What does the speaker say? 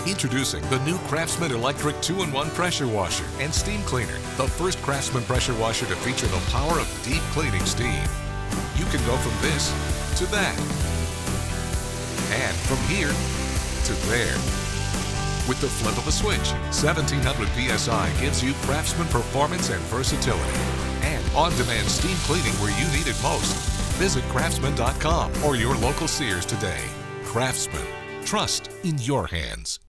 Introducing the new Craftsman Electric 2-in-1 Pressure Washer and Steam Cleaner, the first Craftsman pressure washer to feature the power of deep cleaning steam. You can go from this to that, and from here to there. With the flip of a switch, 1700 PSI gives you Craftsman performance and versatility. And on-demand steam cleaning where you need it most. Visit Craftsman.com or your local Sears today. Craftsman. Trust in your hands.